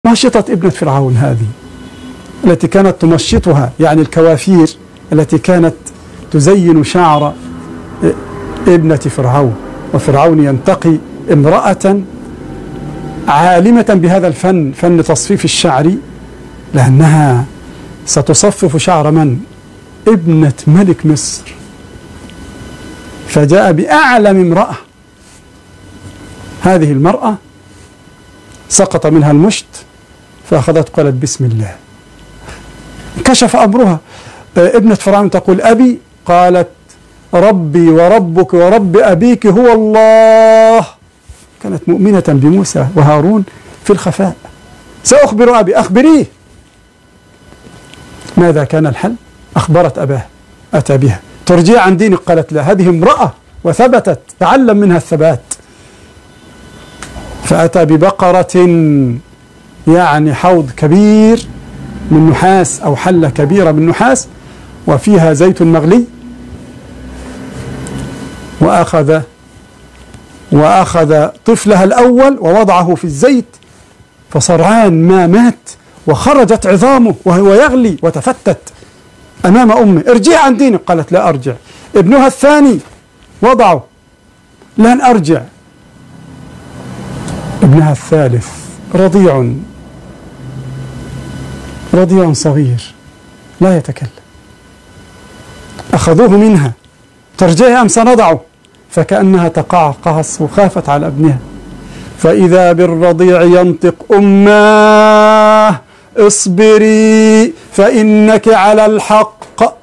ماشطة ابنة فرعون هذه التي كانت تمشطها، يعني الكوافير التي كانت تزين شعر ابنة فرعون، وفرعون ينتقي امرأة عالمة بهذا الفن، فن تصفيف الشعر، لأنها ستصفف شعر من؟ ابنة ملك مصر. فجاء بأعلم امرأة، هذه المرأة سقط منها المشط فأخذت قالت بسم الله. كشف أمرها. ابنة فرعون تقول أبي، قالت ربي وربك ورب أبيك هو الله. كانت مؤمنة بموسى وهارون في الخفاء. سأخبر أبي، أخبريه. ماذا كان الحل؟ أخبرت أباه، أتى بها. ترجع عن دينك؟ قالت لا، هذه امرأة وثبتت، تعلم منها الثبات. فأتى ببقرة يعني حوض كبير من نحاس أو حلة كبيرة من نحاس وفيها زيت مغلي، وأخذ طفلها الأول ووضعه في الزيت، فصرعان ما مات وخرجت عظامه وهو يغلي وتفتت أمام أمه. ارجع عن دينك؟ قالت لا أرجع. ابنها الثاني وضعه، لن أرجع. ابنها الثالث رضيع صغير لا يتكلم، أخذوه منها. ترجعي أم سنضعه؟ فكأنها تقعقص وخافت على ابنها، فإذا بالرضيع ينطق أماه اصبري فإنك على الحق،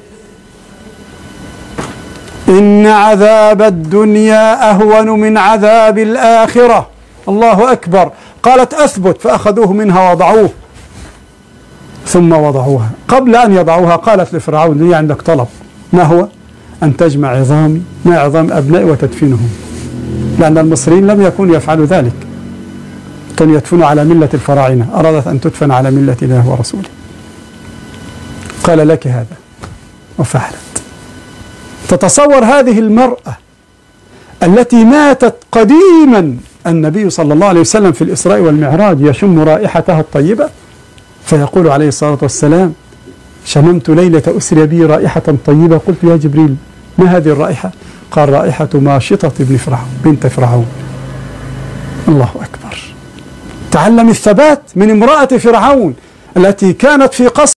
إن عذاب الدنيا أهون من عذاب الآخرة. الله أكبر. قالت أثبت، فأخذوه منها وضعوه. ثم وضعوها. قبل أن يضعوها قالت لفرعون لي عندك طلب. ما هو؟ أن تجمع عظامي مع عظام أبنائي وتدفنهم، لأن المصريين لم يكونوا يفعلوا ذلك، كانوا يدفنوا على ملة الفراعنة. أرادت أن تدفن على ملة الله ورسوله. قال لك هذا، وفعلت. تتصور هذه المرأة التي ماتت قديما، النبي صلى الله عليه وسلم في الإسراء والمعراج يشم رائحتها الطيبة، فيقول عليه الصلاة والسلام شممت ليلة أسري بي رائحة طيبة. قلت يا جبريل ما هذه الرائحة؟ قال رائحة ماشطة ابن فرعون بنت فرعون. الله أكبر. تعلم الثبات من امرأة فرعون التي كانت في قصر